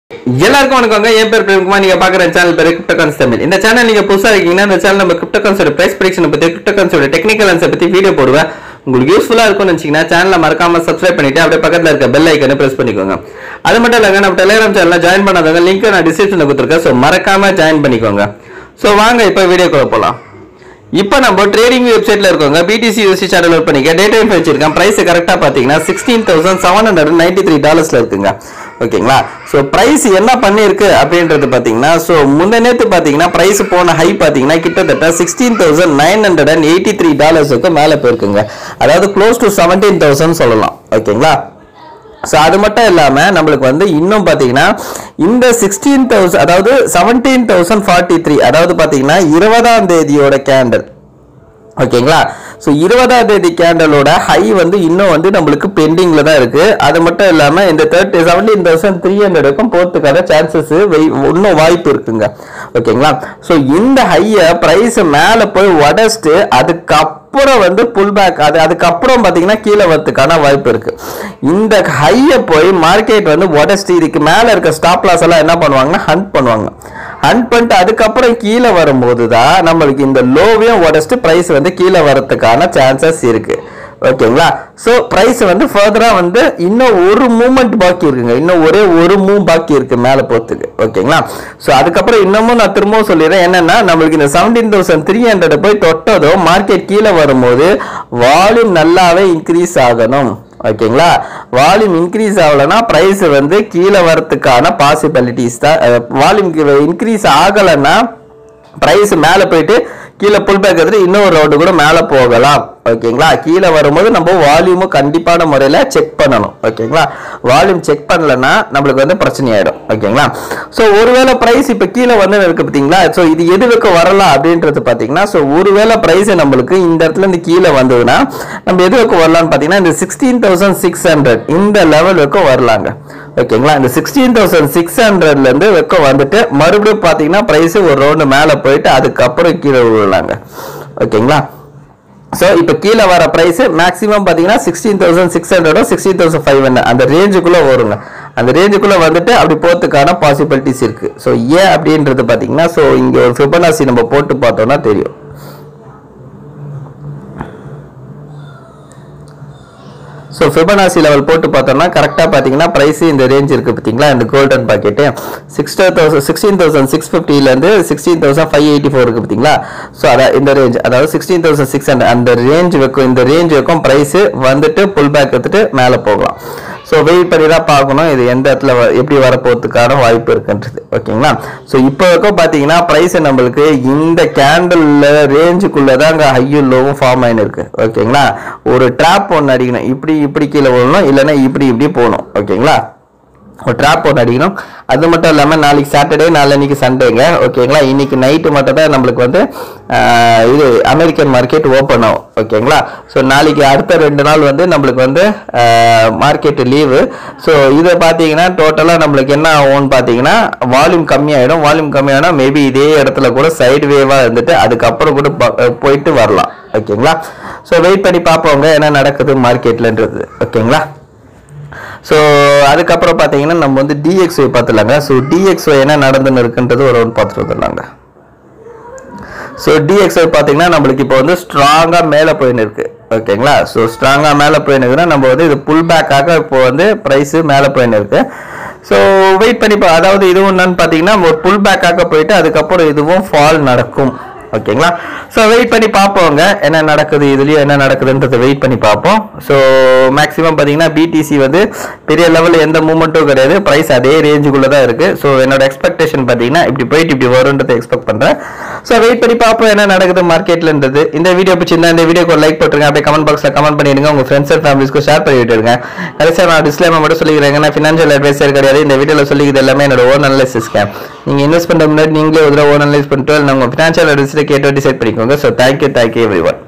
எல்லாருக்கும் வணக்கங்க. என் பேர் பிரேம்குமார். நீங்க பாக்குற சேனல் பேரு கிரிப்டோகான்ஸ் தமிழ். இந்த சேனல் நீங்க புதுசா இருக்கீங்கன்னா இந்த சேனல் நம்ம கிரிப்டோகான்ஸோட பிரைஸ் பிரெடிக்ஷன் பத்தி, கிரிப்டோகான்ஸோட டெக்னிக்கல் ஆன்சர் பத்தி வீடியோ போடுவேன். உங்களுக்கு யூஸ்ஃபுல்லா இருக்கும்னு நினைச்சீங்கன்னா சேனலை மறக்காம சப்ஸ்கிரைப் பண்ணிட்டு அப்படியே பக்கத்துல இருக்க பெல் ஐக்கனை பிரஸ் பண்ணிக்கோங்க. அது மட்டும் இல்லங்க, நம்ம டெலிகிராம் சேனல்ல ஜாயின் பண்ணாதவங்க லிங்க் நான் டிஸ்கிரிப்ஷன்ல கொடுத்துருக்கேன். சோ மறக்காம ஜாயின் பண்ணிக்கோங்க. சோ வாங்க இப்ப வீடியோக்குள்ள போலாம். இப்போ நம்ம ட்ரேடிங் வெப்சைட்ல இருக்கோங்க. BTC USD சார்ட் லோட் பண்ணிக்க டேட்டா இன்ஃபோ வச்சிருக்கேன். பிரைஸ் கரெக்ட்டா பாத்தீங்கன்னா $16,793 இருக்குங்க. ஓகேங்களா? சோ பிரைஸ் என்ன பண்ணிருக்கு அப்படின்றது பாத்தீங்கன்னா, சோ முன்ன நேத்து பாத்தீங்கன்னா பிரைஸ் போன ஹை பாத்தீங்கன்னா கிட்டத்தட்ட $16,983க்கு மேல போயிருக்குங்க. அதாவது க்ளோஸ் டு 17,000 சொல்லலாம். ஓகேங்களா? சோ அது மட்டும் இல்லாம நம்மளுக்கு வந்து இன்னும் பாத்தீங்கன்னா இந்த 16,000 அதாவது 17,043 அதாவது பாத்தீங்கன்னா 20ஆம் தேதியோட கேண்டல். ஓகேங்களா? சோ 20ஆம் தேதி கேண்டலோட ஹை வந்து இன்னும் வந்து நம்மளுக்கு பெண்டிங்ல தான் இருக்கு. அது மட்டும் இல்லாம இந்த 17,300க்கும் போறதுக்கான சான்சஸ் இன்னும் வாய்ப்பு இருக்குங்க. ஓகேங்களா? சோ இந்த ஹைய பிரைஸ் மேல போய் உடைச்சிட்டு அதுக்கப்புறம் வந்து புல் பேக் அதுக்கப்புறம் பாத்தீங்கன்னா கீழே வரதுக்கான வாய்ப்பு இருக்கு. இந்த ஹைய போய் மார்க்கெட் வந்து உடைச்சிட்டு இதுக்கு மேல இருக்க ஸ்டாப் லாஸ் எல்லாம் என்ன பண்ணுவாங்கன்னா ஹண்ட் பண்ணுவாங்க. ஹண்ட் பண்ணிட்டு அதுக்கப்புறம் கீழே வரும்போது தான் நம்மளுக்கு இந்த லோவையும் உடைச்சிட்டு பிரைஸ் வந்து கீழே வரதுக்கான சான்சஸ் இருக்கு. ஓகேங்களா? சோ பிரைஸ் வந்து ஃபர்தரா வந்து இன்னும் ஒரு மூவ்மெண்ட் பாக்கி இருக்குங்க. இன்னும் ஒரே ஒரு மூவ் பாக்கி இருக்கு மேல போறதுக்கு. ஓகேங்களா? சோ அதுக்கப்புறம் இன்னமும் நான் திரும்பவும் சொல்லிடுறேன் என்னன்னா, நம்மளுக்கு இந்த 17,300 போய் தொட்டதோ மார்க்கெட் கீழே வரும்போது வால்யூம் நல்லாவே இன்க்ரீஸ் ஆகணும். ஓகேங்களா? வால்யூம் இன்க்ரீஸ் ஆகலன்னா பிரைஸ் வந்து கீழே வரதுக்கான பாசிபிலிட்டிஸ் தான். வால்யூம் இன்க்ரீஸ் ஆகலன்னா பிரைஸ் மேல போயிட்டு கீழே புல் பேக் எடுத்து இன்னொரு ரவுண்டு கூட மேல போகலாம். ஓகேங்களா? கீழே வரும்போது நம்ம வால்யூம் கண்டிப்பான முறையில செக் பண்ணணும். ஓகேங்களா? வால்யூம் செக் பண்ணலன்னா நம்மளுக்கு வந்து பிரச்சனை ஆயிடும். ஓகேங்களா? சோ ஒருவேளை பிரைஸ் இப்ப கீழே வந்து இருக்கு பாத்தீங்களா? சோ இது எதுக்கு வரலாம் அப்படின்றது பாத்தீங்கன்னா, சோ ஒருவேளை பிரைஸ் நம்மளுக்கு இந்த இடத்துல இருந்து கீழே வந்ததுன்னா நம்ம எதுக்கு வரலாம்னு பாத்தீங்கன்னா இந்த 16,600 இந்த லெவலுக்கு வரலாங்க. ஓகேங்களா? இந்த 16,600ல இருந்து வெக்க வந்துட்டு மறுபடியும் பாத்தீங்கன்னா பிரைஸ் ஒரு ரவுண்டு மேல போயிட்டு அதுக்கப்புறம் கீழே விழலாங்க. ஓகேங்களா? சோ இப்ப கீழே வர பிரைஸ் மேக்ஸிமம் பாத்தீங்கன்னா 16,600 16,500 அந்த ரேஞ்சுக்குள்ள வருங்க. அந்த ரேஞ்சுக்குள்ள வந்துட்டு அப்படி போறதுக்கான பாசிபிலிட்டிஸ் இருக்கு. சோ ஏன் அப்படின்றது பாத்தீங்கன்னா, சோ இங்க ஒரு ஃபிபனாசி நம்ம போட்டு பார்த்தோம்னா தெரியும். சோ ஃபிபனாசி லெவல் போட்டு பார்த்தோம்னா கரெக்டா பாத்தீங்கன்னா பிரைஸ் இந்த ரேஞ்ச் இருக்கு பாத்தீங்களா? இந்த கோல்டன் பாக்கெட் 16,650ல இருந்து 16,584 இருக்கு பாத்தீங்களா? சோ அத இந்த ரேஞ்ச் அதாவது 16,600 அந்த ரேஞ்ச் வைக்கும். இந்த ரேஞ்ச் வைக்கும் பிரைஸ் வந்துட்டு புல் பேக் எடுத்துட்டு மேல போகலாம். சோ வெயிட் பண்ணி தான் பார்க்கணும் இது எந்த இடத்துல எப்படி வர போறதுக்கான வாய்ப்பு இருக்குன்றது. ஓகேங்களா? சோ இப்போ வரைக்கும் பாத்தீங்கன்னா பிரைஸ் நம்மளுக்கு இந்த கேண்டல்ல ரேஞ்சுக்குள்ளதான் ஹையும் லோவும் ஃபார்ம் ஆயின்னு இருக்கு. ஓகேங்களா? ஒரு ட்ராப் ஒன்று அடிக்கணும். இப்படி கீழே விழணும், இல்லைன்னா இப்படி போகணும். ஓகேங்களா? ஒரு ட்ராப் ஒன்று அடிக்கணும். அது மட்டும் இல்லாமல் நாளைக்கு சாட்டர்டே, நாளைக்கு சண்டேங்க. ஓகேங்களா? இன்னைக்கு நைட்டு மட்டும் தான் நம்மளுக்கு வந்து இது அமெரிக்கன் மார்க்கெட் ஓப்பன் ஆகும். ஓகேங்களா? ஸோ நாளைக்கு அடுத்த 2 நாள் வந்து நம்மளுக்கு வந்து மார்க்கெட் லீவு. ஸோ இதை பார்த்தீங்கன்னா டோட்டலாக நம்மளுக்கு என்ன ஆகும்னு பார்த்தீங்கன்னா வால்யூம் கம்மியாயிடும். வால்யூம் கம்மியானா மேபி இதே இடத்துல கூட சைடு வேவாக இருந்துட்டு அதுக்கப்புறம் கூட போயிட்டு வரலாம். ஓகேங்களா? ஸோ வெயிட் பண்ணி பார்ப்போங்க என்ன நடக்குது மார்க்கெட்லன்றது. ஓகேங்களா? ஸோ அதுக்கப்புறம் பார்த்தீங்கன்னா நம்ம வந்து DXY பார்த்துலாங்க. ஸோ DXY என்ன நடந்துன்னு இருக்குன்றது ஒரு ரவுண்ட் பார்த்துட்டு வந்துடலாங்க. ஸோ DXY பார்த்தீங்கன்னா நம்மளுக்கு இப்போ வந்து ஸ்ட்ராங்காக மேலே போயின்னு இருக்கு. ஓகேங்களா? ஸோ ஸ்ட்ராங்காக மேலே போயின்னு இருக்குன்னா நம்ம வந்து இது புல் பேக்காக இப்போ வந்து ப்ரைஸு மேலே போயின்னு இருக்கு. ஸோ வெயிட் பண்ணி அதாவது இதுவும் என்னன்னு பார்த்தீங்கன்னா ஒரு புல் பேக்காக போயிட்டு அதுக்கப்புறம் இதுவும் ஃபால் நடக்கும். ஓகேங்களா? ஸோ வெயிட் பண்ணி பார்ப்போங்க என்ன நடக்குது, இதுலயும் என்ன நடக்குதுன்றதை வெயிட் பண்ணி பார்ப்போம். ஸோ மேக்ஸிமம் பார்த்தீங்கன்னா BTC வந்து பெரிய லெவலில் எந்த மூவ்மெண்ட்டும் கிடையாது. ப்ரைஸ் அதே ரேஞ்சுக்குள்ள தான் இருக்கு. ஸோ என்னோட எக்ஸ்பெக்டேஷன் பார்த்தீங்கன்னா இப்படி போயிட்டு இப்படி வரும்ன்றதை எக்ஸ்பெக்ட் பண்றேன். ஸோ வெயிட் பண்ணி பார்ப்போம் என்ன நடக்குது மார்க்கெட்லன்றது. இந்த வீடியோ பிடிச்சிருந்தா இந்த வீடியோக்கு ஒரு லைக் போட்டுருங்க. அப்படியே கமெண்ட் பாக்ஸ்ல கமெண்ட் பண்ணிடுங்க. உங்க ஃப்ரெண்ட்ஸ் அண்ட் ஃபேமிலிஸ்க்கு ஷேர் பண்ணி விட்டுருங்க. கடைசியாக நான் டிஸ்க்ளைமர் மட்டும் சொல்லிக்கிறேன், நான் ஃபினான்ஷியல் அட்வைசர் கிடையாது. இந்த வீடியோவில் சொல்லிக்கிறது எல்லாமே என்னோட ஓன் அனலைசிஸ்க்கு. நீங்க இன்வெஸ்ட் பண்ற முன்னாடி நீங்களே ஒரு ஓன் அனலைஸ் பண்ணிட்டு நம்ம ஃபினான்ஷியல் அட்வைசரை கேட்டு டிசைட் பண்ணிக்கோங்க. So thank you everyone.